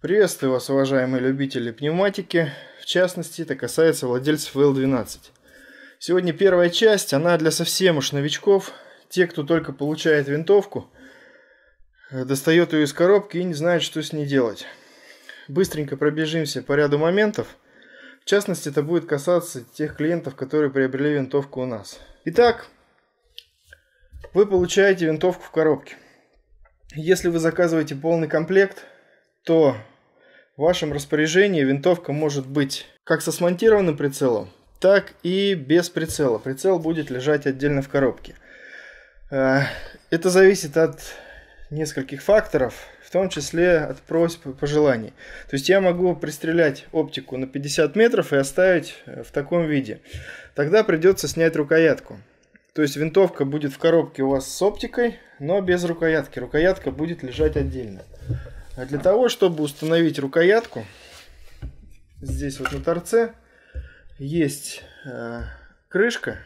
Приветствую вас, уважаемые любители пневматики. В частности, это касается владельцев L12. Сегодня первая часть, она для совсем уж новичков. Те, кто только получает винтовку, достает ее из коробки и не знает, что с ней делать. Быстренько пробежимся по ряду моментов. В частности, это будет касаться тех клиентов, которые приобрели винтовку у нас. Итак, вы получаете винтовку в коробке. Если вы заказываете полный комплект, то в вашем распоряжении винтовка может быть как со смонтированным прицелом, так и без прицела. Прицел будет лежать отдельно в коробке. Это зависит от нескольких факторов, в том числе от просьб и пожеланий. То есть я могу пристрелять оптику на 50 метров и оставить в таком виде. Тогда придется снять рукоятку. То есть винтовка будет в коробке у вас с оптикой, но без рукоятки. Рукоятка будет лежать отдельно. А для того, чтобы установить рукоятку, здесь вот на торце есть крышка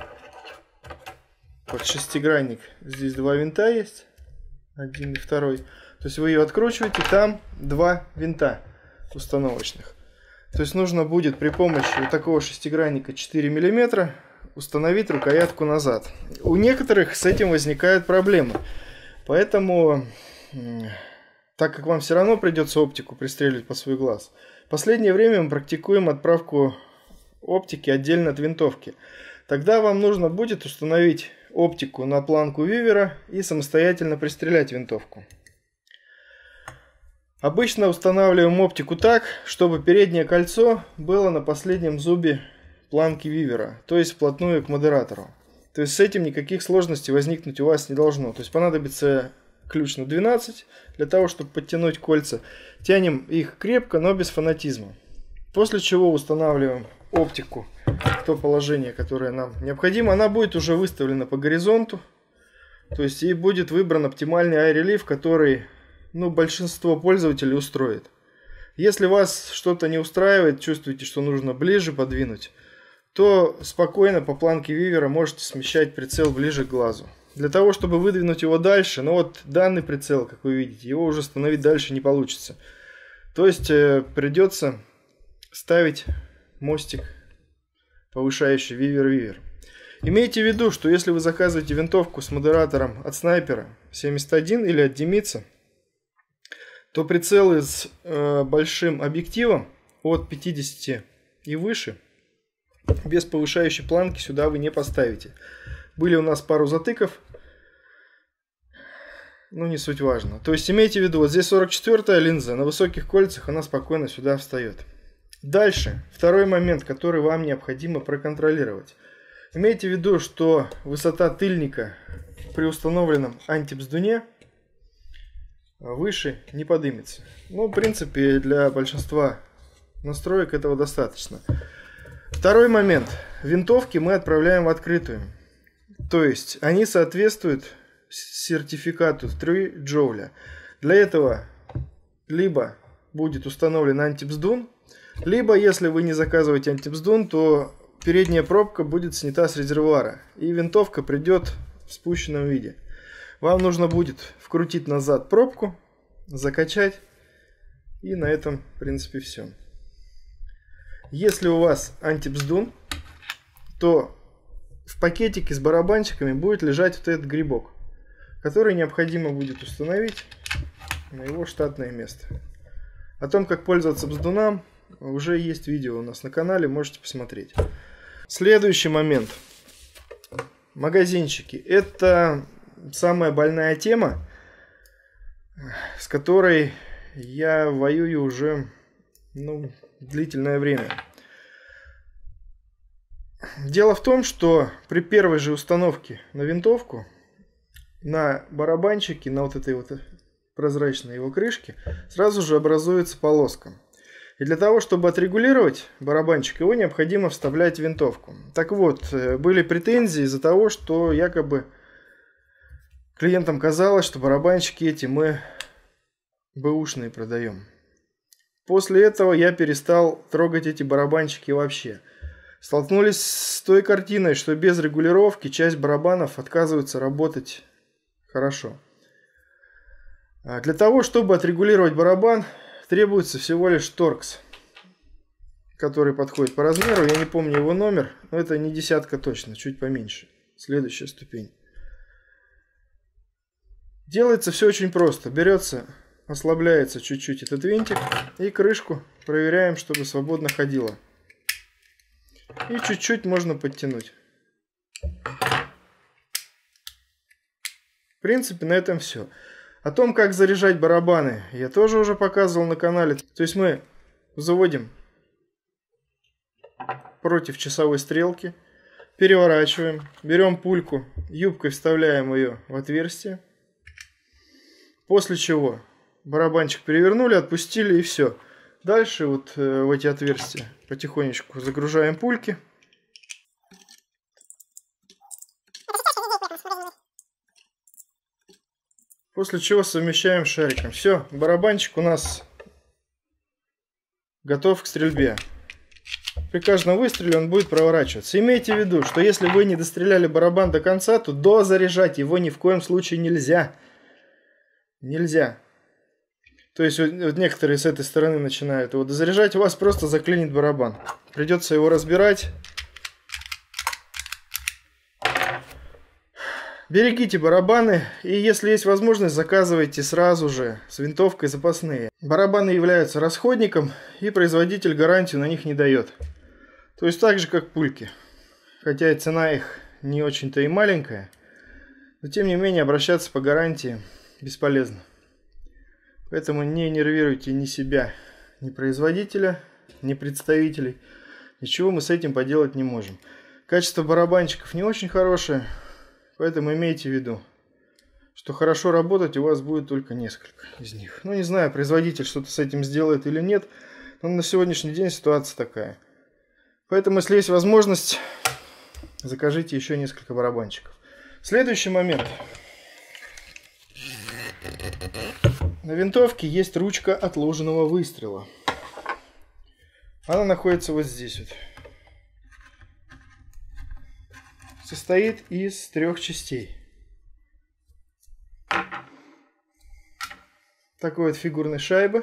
под шестигранник. Здесь два винта есть, один и второй. То есть вы ее откручиваете, там два винта установочных. То есть нужно будет при помощи вот такого шестигранника 4 мм установить рукоятку назад. У некоторых с этим возникают проблемы. Поэтому, так как вам все равно придется оптику пристреливать под свой глаз, в последнее время мы практикуем отправку оптики отдельно от винтовки. Тогда вам нужно будет установить оптику на планку вивера и самостоятельно пристрелять винтовку. Обычно устанавливаем оптику так, чтобы переднее кольцо было на последнем зубе планки вивера, то есть вплотную к модератору. То есть с этим никаких сложностей возникнуть у вас не должно. То есть понадобится ключ на 12 для того, чтобы подтянуть кольца. Тянем их крепко, но без фанатизма. После чего устанавливаем оптику в то положение, которое нам необходимо. Она будет уже выставлена по горизонту. То есть и будет выбран оптимальный ай-релив, который большинство пользователей устроит. Если вас что-то не устраивает, чувствуете, что нужно ближе подвинуть, то спокойно по планке вивера можете смещать прицел ближе к глазу. Для того, чтобы выдвинуть его дальше, данный прицел, как вы видите, его уже установить дальше не получится. То есть придется ставить мостик, повышающий вивер-вивер. Имейте в виду, что если вы заказываете винтовку с модератором от снайпера 71 или от Демитса, то прицелы с большим объективом от 50 и выше без повышающей планки сюда вы не поставите. Были у нас пару затыков, не суть важно. То есть имейте в виду, вот здесь 44-я линза, на высоких кольцах она спокойно сюда встает. Дальше, второй момент, который вам необходимо проконтролировать. Имейте в виду, что высота тыльника при установленном антибздуне выше не поднимется. В принципе, для большинства настроек этого достаточно. Второй момент. Винтовки мы отправляем в открытую. То есть они соответствуют сертификату 3 джоуля. Для этого либо будет установлен антибздун, либо, если вы не заказываете антибздун, то передняя пробка будет снята с резервуара, и винтовка придет в спущенном виде. Вам нужно будет вкрутить назад пробку, закачать, и на этом, в принципе, все. Если у вас антибздун, то в пакетике с барабанчиками будет лежать вот этот грибок, который необходимо будет установить на его штатное место. О том, как пользоваться бздуном, уже есть видео у нас на канале, можете посмотреть. Следующий момент. Магазинчики. Это самая больная тема, с которой я воюю уже длительное время. Дело в том, что при первой же установке на винтовку, на барабанчике, на вот этой вот прозрачной его крышке, сразу же образуется полоска. И для того, чтобы отрегулировать барабанчик, его необходимо вставлять в винтовку. Так вот, были претензии из-за того, что якобы клиентам казалось, что барабанчики эти мы бэушные продаем. После этого я перестал трогать эти барабанчики вообще. Столкнулись с той картиной, что без регулировки часть барабанов отказывается работать хорошо. Для того, чтобы отрегулировать барабан, требуется всего лишь торкс, который подходит по размеру. Я не помню его номер, но это не десятка точно, чуть поменьше. Следующая ступень. Делается все очень просто. Берется, ослабляется чуть-чуть этот винтик и крышку проверяем, чтобы свободно ходила. И чуть-чуть можно подтянуть. В принципе, на этом все. О том, как заряжать барабаны, я тоже уже показывал на канале. То есть мы заводим против часовой стрелки, переворачиваем, берем пульку, юбкой вставляем ее в отверстие. После чего барабанчик перевернули, отпустили и все. Дальше вот в эти отверстия потихонечку загружаем пульки. После чего совмещаем с шариком. Все, барабанчик у нас готов к стрельбе. При каждом выстреле он будет проворачиваться. Имейте в виду, что если вы не достреляли барабан до конца, то дозаряжать его ни в коем случае нельзя. Нельзя. То есть вот некоторые с этой стороны начинают его дозаряжать, у вас просто заклинит барабан. Придется его разбирать. Берегите барабаны, и если есть возможность, заказывайте сразу же с винтовкой запасные. Барабаны являются расходником, и производитель гарантию на них не дает. То есть так же, как пульки. Хотя и цена их не очень-то и маленькая, но тем не менее обращаться по гарантии бесполезно. Поэтому не нервируйте ни себя, ни производителя, ни представителей. Ничего мы с этим поделать не можем. Качество барабанчиков не очень хорошее. Поэтому имейте в виду, что хорошо работать у вас будет только несколько из них. Ну, не знаю, производитель что-то с этим сделает или нет, но на сегодняшний день ситуация такая. Поэтому, если есть возможность, закажите еще несколько барабанчиков. Следующий момент. На винтовке есть ручка отложенного выстрела. Она находится вот здесь вот. Состоит из 3 частей. Такой вот фигурной шайбы.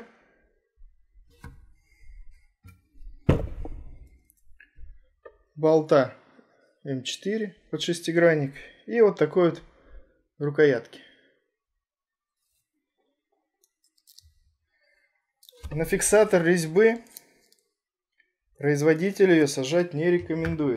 Болта М4 под шестигранник. И вот такой вот рукоятки. На фиксатор резьбы производитель ее сажать не рекомендует.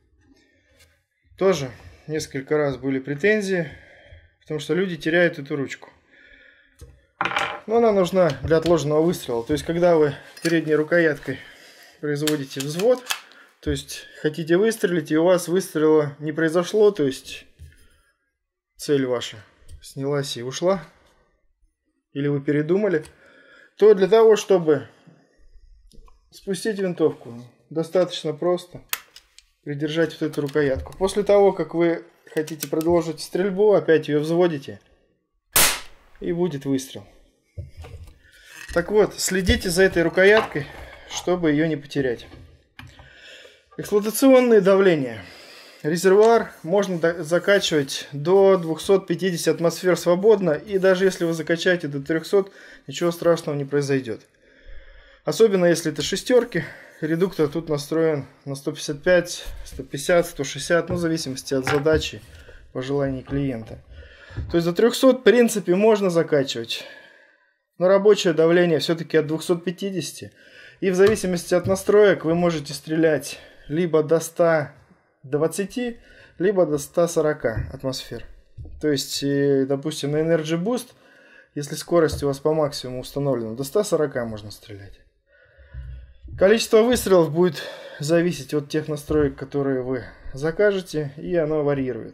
Тоже несколько раз были претензии, потому что люди теряют эту ручку. Но она нужна для отложенного выстрела. То есть, когда вы передней рукояткой производите взвод, то есть хотите выстрелить, и у вас выстрела не произошло, то есть цель ваша снялась и ушла, или вы передумали, то для того, чтобы спустить винтовку, достаточно просто придержать вот эту рукоятку. После того, как вы хотите продолжить стрельбу, опять ее взводите, и будет выстрел. Так вот, следите за этой рукояткой, чтобы ее не потерять. Эксплуатационное давление. Резервуар можно закачивать до 250 атмосфер свободно, и даже если вы закачаете до 300, ничего страшного не произойдет. Особенно если это шестерки. Редуктор тут настроен на 155, 150, 160, ну в зависимости от задачи, пожеланий клиента. То есть до 300 в принципе можно закачивать. Но рабочее давление все-таки от 250. И в зависимости от настроек вы можете стрелять либо до 120, либо до 140 атмосфер. То есть, допустим, на Energy Boost, если скорость у вас по максимуму установлена, до 140 можно стрелять. Количество выстрелов будет зависеть от тех настроек, которые вы закажете, и оно варьирует.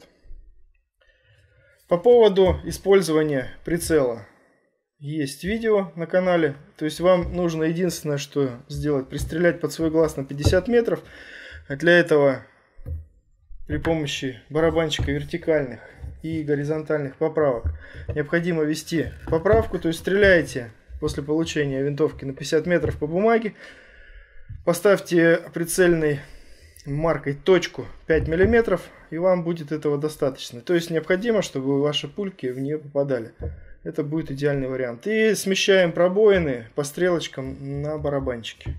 По поводу использования прицела есть видео на канале. То есть вам нужно единственное, что сделать, пристрелять под свой глаз на 50 метров. Для этого при помощи барабанчика вертикальных и горизонтальных поправок необходимо ввести поправку. То есть стреляете после получения винтовки на 50 метров по бумаге. Поставьте прицельной маркой точку 5 мм, и вам будет этого достаточно. То есть необходимо, чтобы ваши пульки в нее попадали. это будет идеальный вариант. И смещаем пробоины по стрелочкам на барабанчике.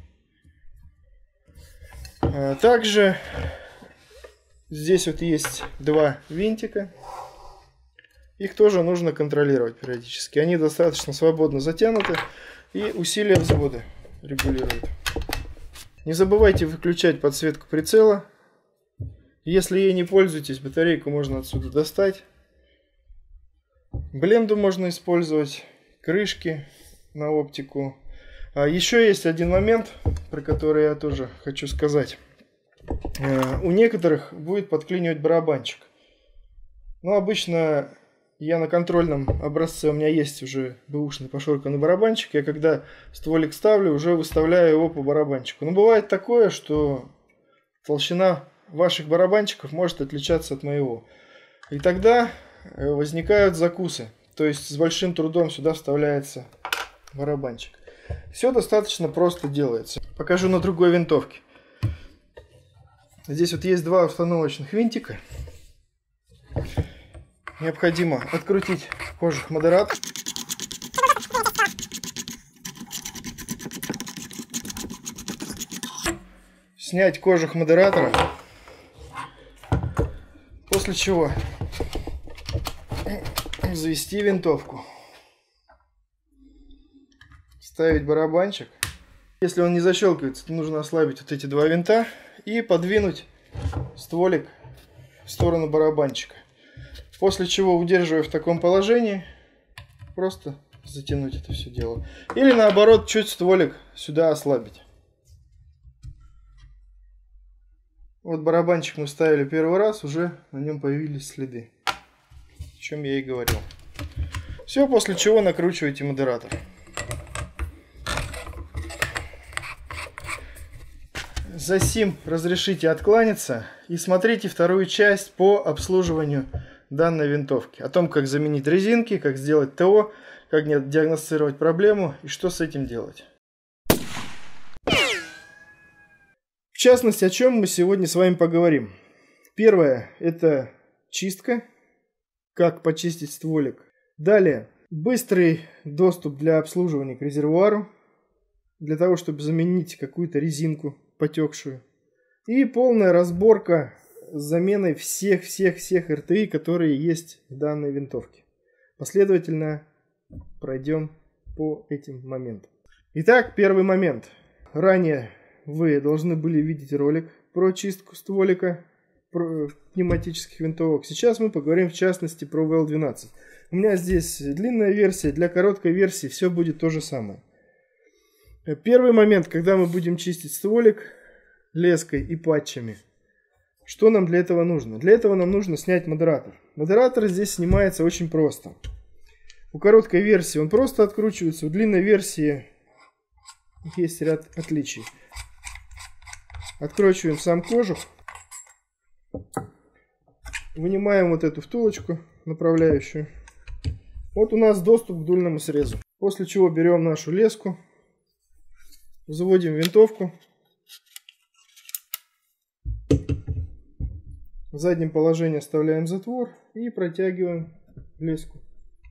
Также здесь вот есть два винтика. Их тоже нужно контролировать периодически. Они достаточно свободно затянуты и усилие взвода регулируют. Не забывайте выключать подсветку прицела. Если ей не пользуетесь, батарейку можно отсюда достать. Бленду можно использовать, крышки на оптику. Еще есть один момент, про который я тоже хочу сказать. У некоторых будет подклинивать барабанчик. Но обычно я на контрольном образце, у меня есть уже бэушный пошорканный барабанчик. Я когда стволик ставлю, уже выставляю его по барабанчику. Но бывает такое, что толщина ваших барабанчиков может отличаться от моего. И тогда возникают закусы. То есть с большим трудом сюда вставляется барабанчик. Все достаточно просто делается. Покажу на другой винтовке. Здесь вот есть два установочных винтика. Необходимо открутить кожух модератора. Снять кожух модератора. После чего завести винтовку. Ставить барабанчик. Если он не защелкивается, то нужно ослабить вот эти два винта и подвинуть стволик в сторону барабанчика. После чего, удерживая в таком положении, просто затянуть это все дело. Или наоборот, чуть стволик сюда ослабить. Вот барабанчик мы ставили первый раз, уже на нем появились следы. О чем я и говорил. Все, после чего накручиваете модератор. За сим разрешите откланяться и смотрите вторую часть по обслуживанию данной винтовки. О том, как заменить резинки, как сделать ТО, как диагностировать проблему и что с этим делать. В частности, о чем мы сегодня с вами поговорим. Первое – это чистка, как почистить стволик. Далее, быстрый доступ для обслуживания к резервуару, для того, чтобы заменить какую-то резинку потекшую. И полная разборка с заменой всех РТИ, которые есть в данной винтовке. Последовательно пройдем по этим моментам. Итак, первый момент. Ранее вы должны были видеть ролик про чистку стволика пневматических винтовок. Сейчас мы поговорим в частности про ВЛ-12. У меня здесь длинная версия, для короткой версии все будет то же самое. Первый момент, когда мы будем чистить стволик леской и патчами. Что нам для этого нужно? Для этого нам нужно снять модератор. Модератор здесь снимается очень просто. У короткой версии он просто откручивается, у длинной версии есть ряд отличий. Откручиваем сам кожух. Вынимаем вот эту втулочку направляющую. Вот у нас доступ к дульному срезу. После чего берем нашу леску. Заводим винтовку. В заднем положении оставляем затвор и протягиваем леску.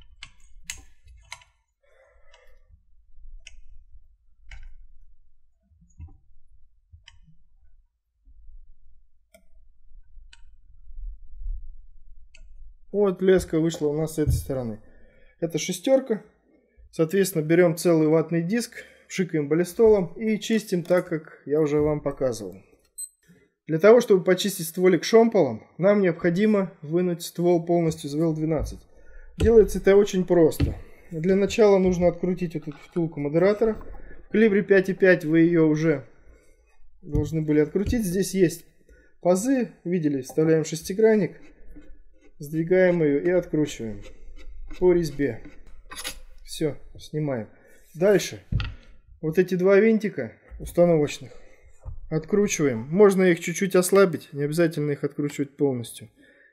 Вот леска вышла у нас с этой стороны. Это шестерка. Соответственно, берем целый ватный диск, пшикаем баллистолом и чистим так, как я уже вам показывал. Для того, чтобы почистить стволик шомполом, нам необходимо вынуть ствол полностью из ВЛ-12. Делается это очень просто. Для начала нужно открутить вот эту втулку модератора. В калибре 5,5 вы ее уже должны были открутить. Здесь есть пазы, видели, вставляем шестигранник, сдвигаем ее и откручиваем по резьбе. Все, снимаем. Дальше вот эти два винтика установочных откручиваем. Можно их чуть-чуть ослабить, не обязательно их откручивать полностью.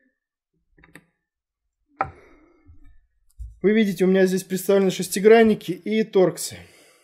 Вы видите, у меня здесь представлены шестигранники и торксы.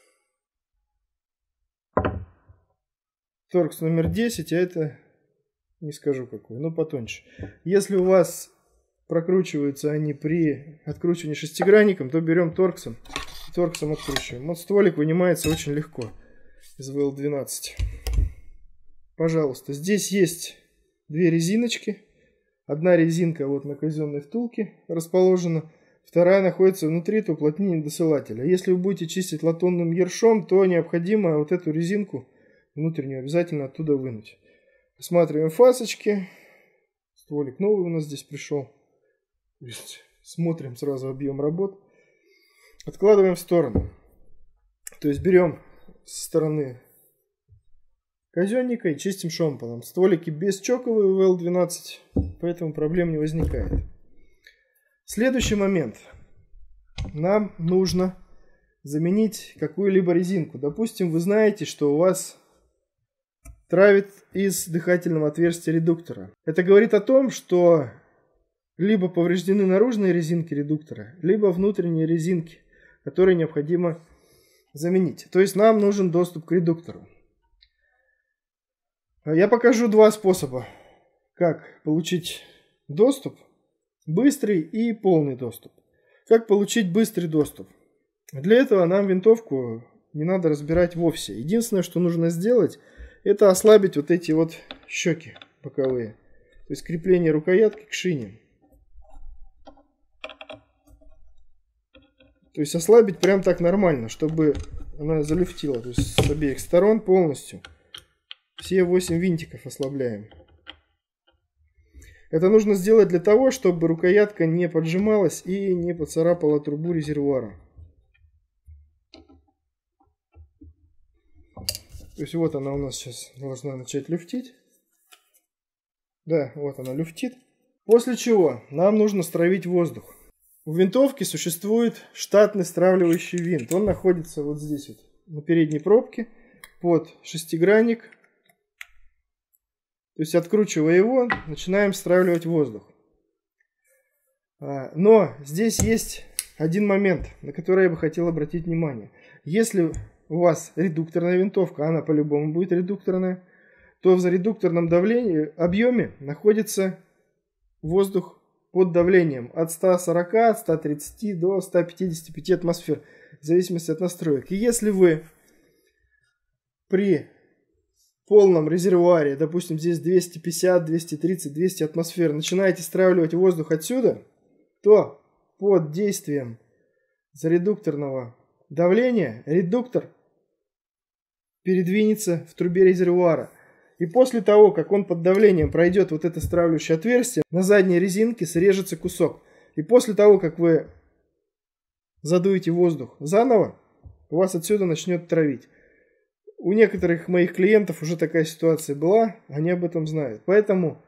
Торкс номер 10, а это не скажу какой, но потоньше. Если у вас прокручиваются они при откручивании шестигранником, то берем торксом. Торксом откручиваем. Вот стволик вынимается очень легко из ВЛ-12. Пожалуйста, здесь есть две резиночки. Одна резинка вот на казенной втулке расположена, вторая находится внутри этого уплотнения досылателя. Если вы будете чистить латунным ершом, то необходимо вот эту резинку внутреннюю обязательно оттуда вынуть. Осматриваем фасочки. Стволик новый у нас здесь пришел. То есть смотрим сразу объем работ. Откладываем в сторону. То есть берем со стороны казенника и чистим шомполом. Стволики бесчоковые ВЛ-12, поэтому проблем не возникает. Следующий момент. Нам нужно заменить какую-либо резинку. Допустим, вы знаете, что у вас травит из дыхательного отверстия редуктора. Это говорит о том, что либо повреждены наружные резинки редуктора, либо внутренние резинки, которые необходимо заменить. То есть нам нужен доступ к редуктору. Я покажу два способа, как получить доступ, быстрый и полный доступ. Как получить быстрый доступ? Для этого нам винтовку не надо разбирать вовсе. Единственное, что нужно сделать, это ослабить вот эти вот щеки боковые. То есть крепление рукоятки к шине. То есть ослабить прям так нормально, чтобы она залюфтила. То есть с обеих сторон полностью. Все 8 винтиков ослабляем. Это нужно сделать для того, чтобы рукоятка не поджималась и не поцарапала трубу резервуара. То есть вот она у нас сейчас должна начать люфтить. Да, вот она люфтит. После чего нам нужно стравить воздух. У винтовки существует штатный стравливающий винт. Он находится вот здесь вот, на передней пробке, под шестигранник. То есть, откручивая его, начинаем стравливать воздух. Но здесь есть один момент, на который я бы хотел обратить внимание. Если у вас редукторная винтовка, она по-любому будет редукторная, то в заредукторном давлении, объеме находится воздух под давлением от 140, от 130 до 155 атмосфер, в зависимости от настроек. И если вы при полном резервуаре, допустим, здесь 250, 230, 200 атмосфер, начинаете стравливать воздух отсюда, то под действием заредукторного давления редуктор передвинется в трубе резервуара. И после того, как он под давлением пройдет вот это стравливающее отверстие, на задней резинке срежется кусок. И после того, как вы задуете воздух заново, у вас отсюда начнет травить. У некоторых моих клиентов уже такая ситуация была, они об этом знают. Поэтому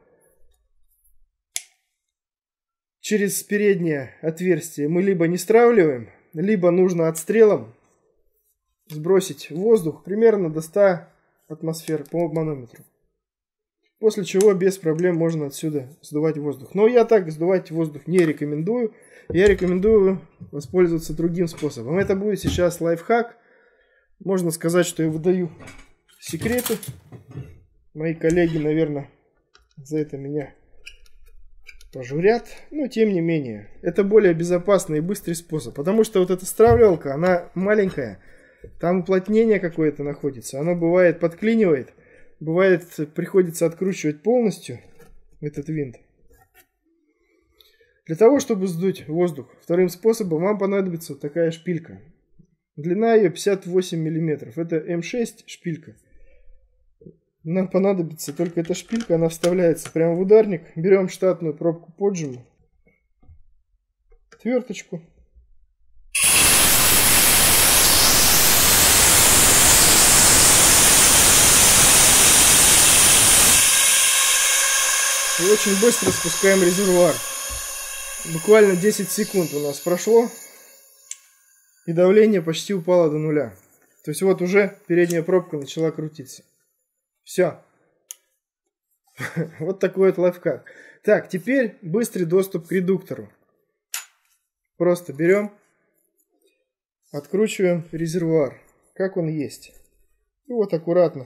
через переднее отверстие мы либо не стравливаем, либо нужно отстрелом сбросить воздух примерно до 100 атмосфер по манометру. После чего без проблем можно отсюда сдувать воздух. Но я так сдувать воздух не рекомендую. Я рекомендую воспользоваться другим способом. Это будет сейчас лайфхак. Можно сказать, что я выдаю секреты. Мои коллеги, наверное, за это меня пожурят. Но тем не менее, это более безопасный и быстрый способ. Потому что вот эта стравливалка, она маленькая. Там уплотнение какое-то находится. Оно бывает подклинивает. Бывает приходится откручивать полностью этот винт. Для того, чтобы сдуть воздух вторым способом, вам понадобится вот такая шпилька. Длина ее 58 мм. Это М6 шпилька. Нам понадобится только эта шпилька. Она вставляется прямо в ударник. Берем штатную пробку поджима. Отверточку. И очень быстро спускаем резервуар. Буквально 10 секунд у нас прошло. И давление почти упало до нуля. То есть вот уже передняя пробка начала крутиться. Все. Вот такой вот лайфхак. Так, теперь быстрый доступ к редуктору. Просто берем, откручиваем резервуар, как он есть. И вот аккуратно,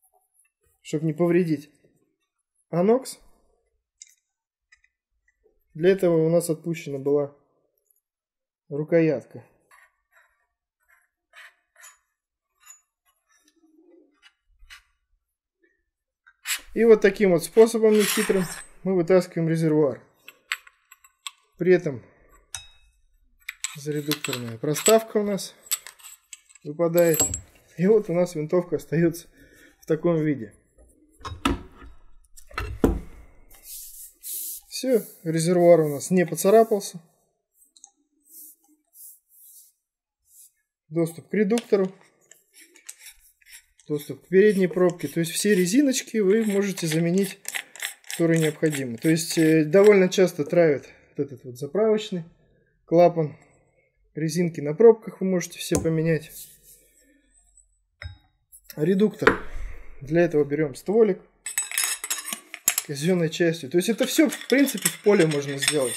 чтобы не повредить анокс, Для этого у нас отпущена была рукоятка. И вот таким вот способом нехитрым мы вытаскиваем резервуар. При этом заредукторная проставка у нас выпадает. И вот у нас винтовка остается в таком виде. Все, резервуар у нас не поцарапался. Доступ к редуктору. Доступ к передней пробке. То есть все резиночки вы можете заменить, которые необходимы. То есть довольно часто травят вот этот вот заправочный клапан. Резинки на пробках вы можете все поменять. Редуктор. Для этого берем стволик казенной частью. То есть это все в принципе в поле можно сделать.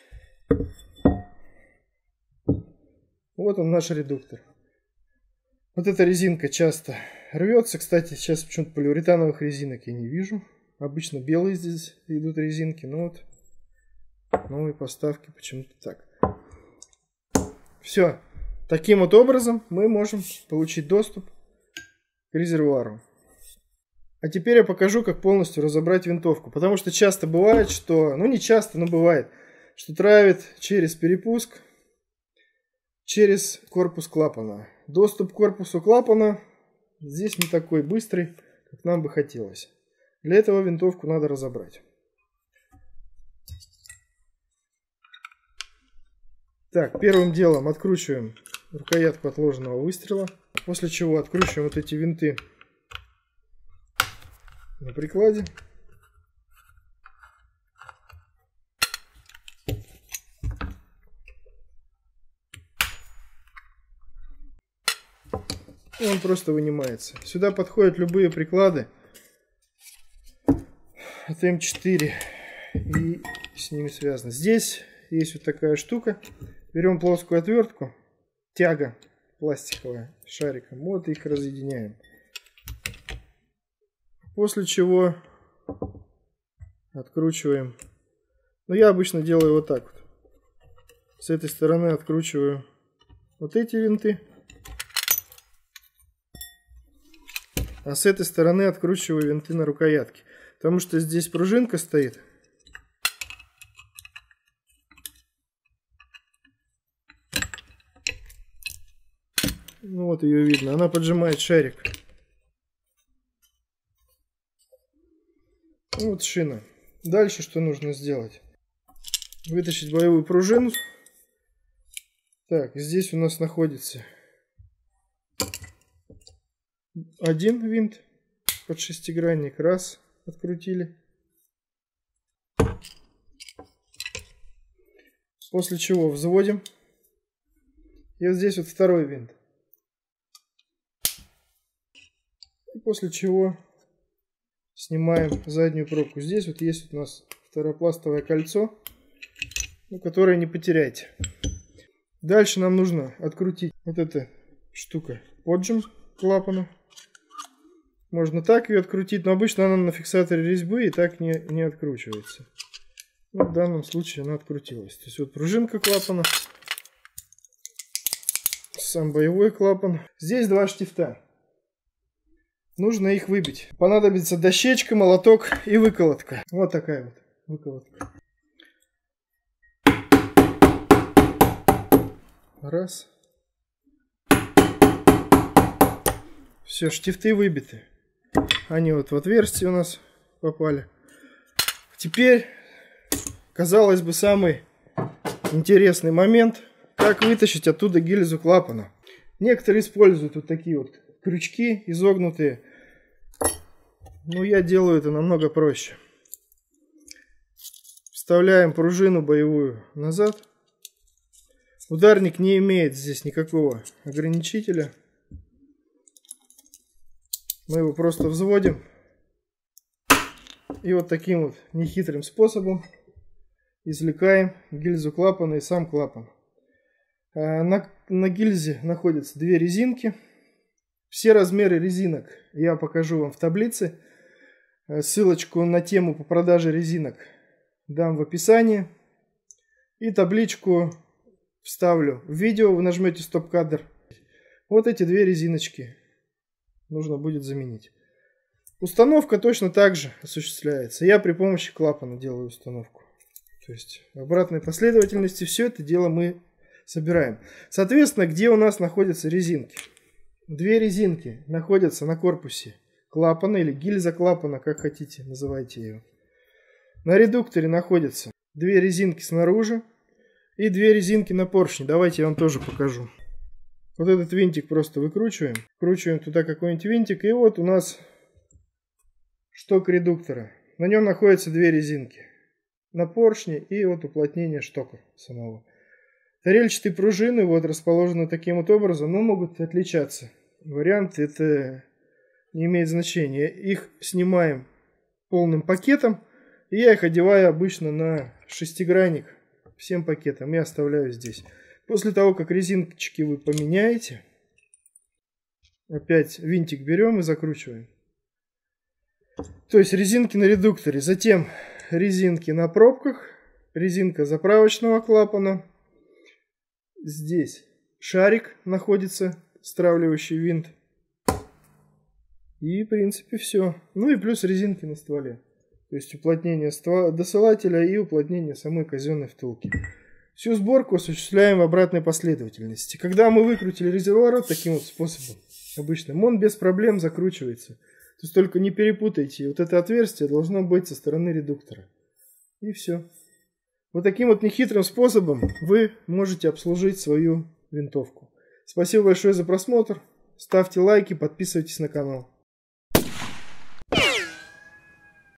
Вот он наш редуктор. Вот эта резинка часто рвется. Кстати, сейчас почему-то полиуретановых резинок я не вижу. Обычно белые здесь идут резинки. Но вот новые поставки почему-то так. Все. Таким вот образом мы можем получить доступ к резервуару. А теперь я покажу, как полностью разобрать винтовку. Потому что часто бывает, что... Ну не часто, но бывает, что травит через перепуск, через корпус клапана. Доступ к корпусу клапана здесь не такой быстрый, как нам бы хотелось. Для этого винтовку надо разобрать. Так, первым делом откручиваем рукоятку отложенного выстрела. После чего откручиваем вот эти винты на прикладе. И он просто вынимается. Сюда подходят любые приклады от М4 и с ними связано. Здесь есть вот такая штука. Берем плоскую отвертку, тяга пластиковая с шариком. Вот их разъединяем. После чего откручиваем. Но я обычно делаю вот так вот. С этой стороны откручиваю вот эти винты. А с этой стороны откручиваю винты на рукоятке. Потому что здесь пружинка стоит. Ну вот ее видно. Она поджимает шарик. Ну вот шина. Дальше что нужно сделать? Вытащить боевую пружину. Так, здесь у нас находится один винт под шестигранник. Раз, открутили. После чего взводим. И вот здесь вот второй винт. И после чего снимаем заднюю пробку. Здесь вот есть у нас второпластовое кольцо, которое не потеряйте. Дальше нам нужно открутить вот эта штука, поджим клапана. Можно так ее открутить, но обычно она на фиксаторе резьбы и так не откручивается. Но в данном случае она открутилась. То есть вот пружинка клапана, сам боевой клапан. Здесь два штифта. Нужно их выбить. Понадобится дощечка, молоток и выколотка. Вот такая вот выколотка. Раз. Все, штифты выбиты. Они вот в отверстие у нас попали. Теперь, казалось бы, самый интересный момент. Как вытащить оттуда гильзу клапана. Некоторые используют вот такие вот крючки изогнутые. Но я делаю это намного проще. Вставляем пружину боевую назад. Ударник не имеет здесь никакого ограничителя. Мы его просто взводим. И вот таким вот нехитрым способом извлекаем гильзу клапана и сам клапан. На гильзе находятся две резинки. Все размеры резинок я покажу вам в таблице. Ссылочку на тему по продаже резинок дам в описании. И табличку вставлю в видео, вы нажмете стоп-кадр. Вот эти две резиночки нужно будет заменить. Установка точно так же осуществляется. Я при помощи клапана делаю установку. То есть в обратной последовательности все это дело мы собираем. Соответственно, где у нас находятся резинки? Две резинки находятся на корпусе клапана или гильза клапана, как хотите, называйте ее. На редукторе находятся две резинки снаружи и две резинки на поршне. Давайте я вам тоже покажу. Вот этот винтик просто выкручиваем. Вкручиваем туда какой-нибудь винтик. И вот у нас шток редуктора. На нем находятся две резинки. На поршне и вот уплотнение штока самого. Тарельчатые пружины вот расположены таким вот образом, но могут отличаться. Вариант это не имеет значения. Их снимаем полным пакетом. И я их одеваю обычно на шестигранник всем пакетом и оставляю здесь. После того, как резиночки вы поменяете, опять винтик берем и закручиваем. То есть резинки на редукторе, затем резинки на пробках, резинка заправочного клапана. Здесь шарик находится, стравливающий винт. И в принципе все. Ну и плюс резинки на стволе. То есть уплотнение досылателя и уплотнение самой казенной втулки. Всю сборку осуществляем в обратной последовательности. Когда мы выкрутили резервуар таким вот способом обычным, он без проблем закручивается. То есть только не перепутайте. Вот это отверстие должно быть со стороны редуктора. И все. Вот таким вот нехитрым способом вы можете обслужить свою винтовку. Спасибо большое за просмотр. Ставьте лайки, подписывайтесь на канал.